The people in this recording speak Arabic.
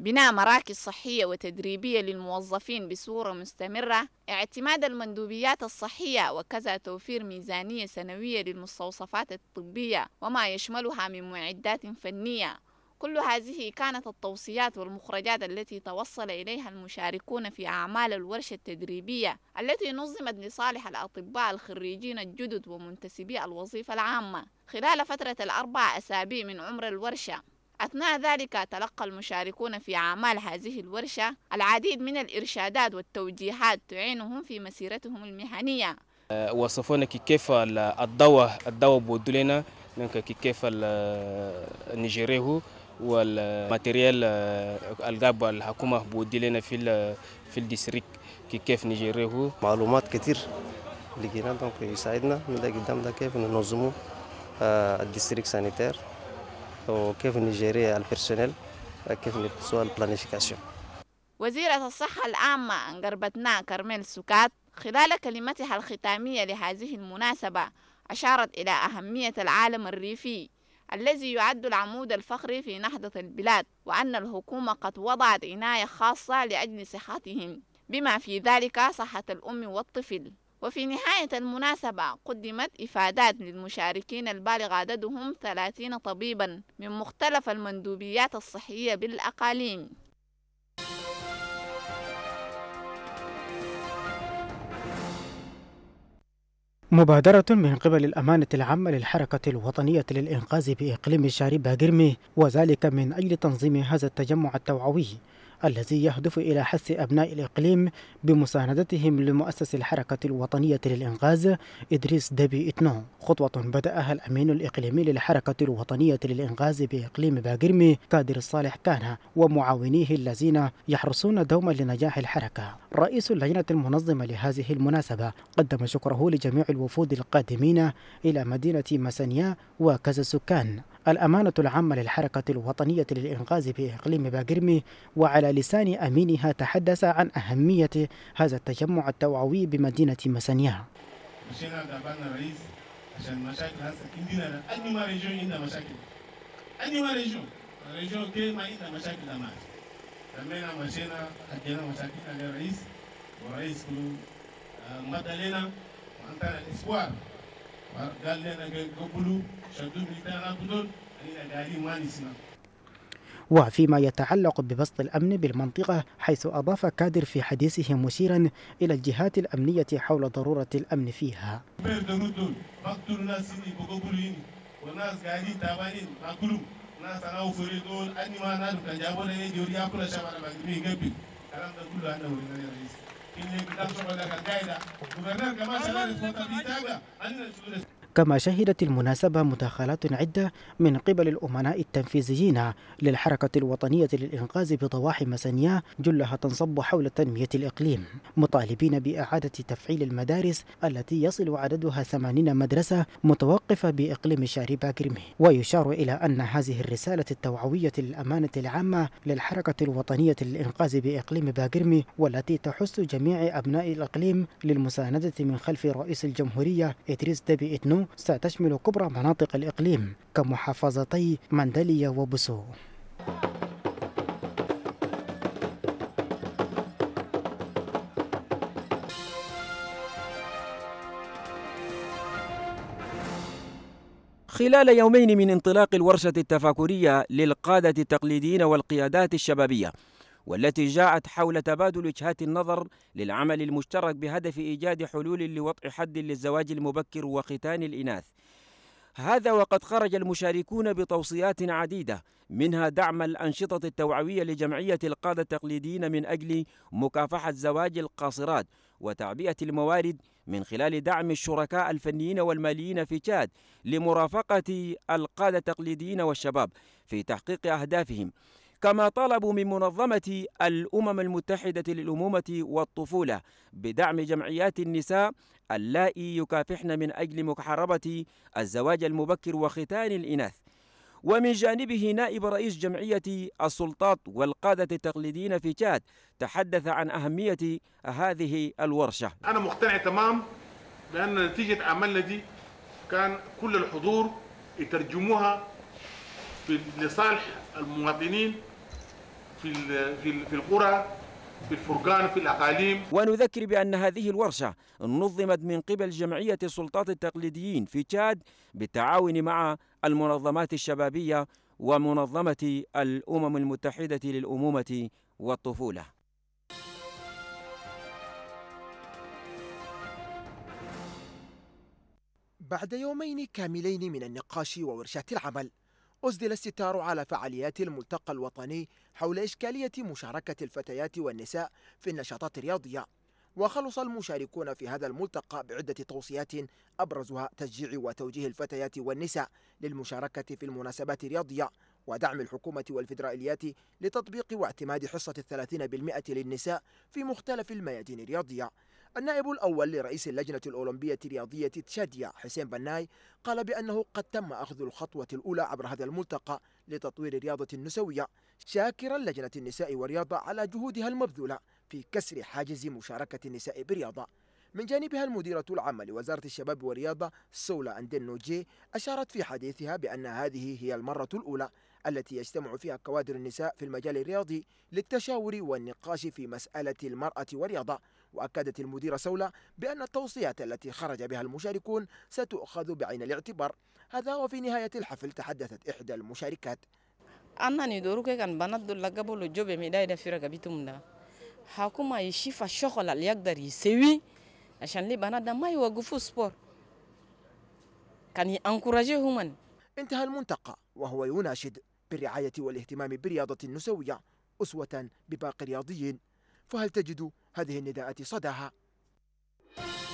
بناء مراكز صحية وتدريبية للموظفين بصورة مستمرة، اعتماد المندوبيات الصحية، وكذا توفير ميزانية سنوية للمستوصفات الطبية وما يشملها من معدات فنية. كل هذه كانت التوصيات والمخرجات التي توصل إليها المشاركون في أعمال الورشة التدريبية التي نظمت لصالح الأطباء الخريجين الجدد ومنتسبي الوظيفة العامة خلال فترة ال4 أسابيع من عمر الورشة. أثناء ذلك تلقى المشاركون في أعمال هذه الورشة العديد من الإرشادات والتوجيهات تعينهم في مسيرتهم المهنية. وصفونا كيف الدواء بودوا لنا كيف نجريه والماتيريال القاب الحكومة بودي لنا في الديستريكت كيف نجريه. معلومات كتير لقينا دونك يساعدنا من ده قدام ده كيف ننظموا الديستريكت سانيتير وكيف نجري البيرسونيل كيف نبسوا البلانيفيكاسيون. وزيرة الصحة العامة أنقربتنا كارميل سوكات خلال كلمتها الختامية لهذه المناسبة أشارت إلى أهمية العالم الريفي الذي يعد العمود الفقري في نهضة البلاد، وأن الحكومة قد وضعت عناية خاصة لأجل صحتهم بما في ذلك صحة الأم والطفل. وفي نهاية المناسبة قدمت إفادات للمشاركين البالغ عددهم 30 طبيبا من مختلف المندوبيات الصحية بالأقاليم. مبادرة من قبل الأمانة العامة للحركة الوطنية للإنقاذ بإقليم شاربة قرمي، وذلك من أجل تنظيم هذا التجمع التوعوي الذي يهدف إلى حث أبناء الإقليم بمساندتهم لمؤسس الحركة الوطنية للإنقاذ إدريس دبي إتنو، خطوة بدأها الأمين الإقليمي للحركة الوطنية للإنقاذ بإقليم باقرمي كادر الصالح كانها ومعاونيه الذين يحرصون دوما لنجاح الحركة. رئيس اللجنة المنظمة لهذه المناسبة قدم شكره لجميع الوفود القادمين إلى مدينة مسانيا وكذا سكان الأمانة العامة للحركة الوطنية للإنقاذ بإقليم باقرمي، وعلى لسان أمينها تحدث عن أهمية هذا التجمع التوعوي بمدينة مسانيا. مشينا قابلنا رئيس عشان مشاكل هسه عندنا أني ما ريجون عندنا مشاكل أني ما ريجون كل ما عندنا مشاكل أمان تمينا مشينا حكينا مشاكلنا للرئيس والرئيس كله مدى لنا وأنتنا الأسبوع قال لنا قبلوا شدوا بلدنا بدون أننا قاعدين ما نسمع. وفيما يتعلق ببسط الأمن بالمنطقة، حيث أضاف كادر في حديثه مشيرا إلى الجهات الأمنية حول ضرورة الأمن فيها. بقتلوا ناس بقبلوا والناس قاعدين تعبانين ناكلوا ناس أنا وفريدون أني ما نادوا كان جابوا لنا يجي ياكل شباب ما قبل الكلام ده كله أنا ولنا الرئيس إني بدأت شغل لك القاعدة وغيرنا كمان شغال في بيتاعنا أنا كما شهدت المناسبة مداخلات عدة من قبل الأمناء التنفيذيين للحركة الوطنية للإنقاذ بضواحي مسانيا، جلها تنصب حول تنمية الإقليم، مطالبين بإعادة تفعيل المدارس التي يصل عددها 80 مدرسة متوقفة بإقليم شاربة قرمي. ويشار إلى أن هذه الرسالة التوعوية للأمانة العامة للحركة الوطنية للإنقاذ بإقليم باقرمي، والتي تحث جميع أبناء الإقليم للمساندة من خلف رئيس الجمهورية إدريس دبي إتنو، ستشمل كبرى مناطق الإقليم كمحافظتي مندلية وبوسو. خلال يومين من انطلاق الورشة التفاكرية للقادة التقليديين والقيادات الشبابية، والتي جاءت حول تبادل وجهات النظر للعمل المشترك بهدف إيجاد حلول لوضع حد للزواج المبكر وختان الإناث، هذا وقد خرج المشاركون بتوصيات عديدة، منها دعم الأنشطة التوعوية لجمعية القادة التقليديين من أجل مكافحة زواج القاصرات وتعبئة الموارد من خلال دعم الشركاء الفنيين والماليين في تشاد لمرافقة القادة التقليديين والشباب في تحقيق أهدافهم. كما طالبوا من منظمة الأمم المتحدة للأمومة والطفولة بدعم جمعيات النساء اللائي يكافحن من أجل محاربة الزواج المبكر وختان الإناث. ومن جانبه نائب رئيس جمعية السلطات والقادة التقليديين في تشاد تحدث عن أهمية هذه الورشة. أنا مقتنع تمام بأن نتيجة عملنا دي كان كل في القرى، في الفرقان، في الأقاليم. ونذكر بأن هذه الورشة نظمت من قبل جمعية السلطات التقليديين في تشاد بالتعاون مع المنظمات الشبابية ومنظمة الأمم المتحدة للأمومة والطفولة. بعد يومين كاملين من النقاش وورشات العمل، أسدل الستار على فعاليات الملتقى الوطني حول إشكالية مشاركة الفتيات والنساء في النشاطات الرياضية. وخلص المشاركون في هذا الملتقى بعدة توصيات أبرزها تشجيع وتوجيه الفتيات والنساء للمشاركة في المناسبات الرياضية، ودعم الحكومة والفيدراليات لتطبيق واعتماد حصة 30% للنساء في مختلف الميادين الرياضية. النائب الأول لرئيس اللجنة الأولمبية الرياضية تشادية حسين بناي قال بأنه قد تم أخذ الخطوة الأولى عبر هذا الملتقى لتطوير الرياضة النسوية، شاكرا لجنة النساء والرياضة على جهودها المبذولة في كسر حاجز مشاركة النساء بالرياضة. من جانبها المديرة العامة لوزارة الشباب والرياضة سولا أندين نوجي أشارت في حديثها بأن هذه هي المرة الأولى التي يجتمع فيها كوادر النساء في المجال الرياضي للتشاور والنقاش في مسألة المرأة والرياضة. وأكدت المديرة سولا بأن التوصيات التي خرج بها المشاركون ستؤخذ بعين الاعتبار. هذا وفي نهاية الحفل تحدثت إحدى المشاركات. أنا ندورك كان بنات دول قبل الجوب ميدايدا في رقبتهم حكومة يشوف الشغل اللي يقدر يسوي عشان لي بنات ما يوقفوا سبور، كان ينكراجهم. انتهى الملتقى وهو يناشد بالرعاية والاهتمام بالرياضة النسوية أسوة بباقي الرياضيين، فهل تجد هذه النداءات صداها؟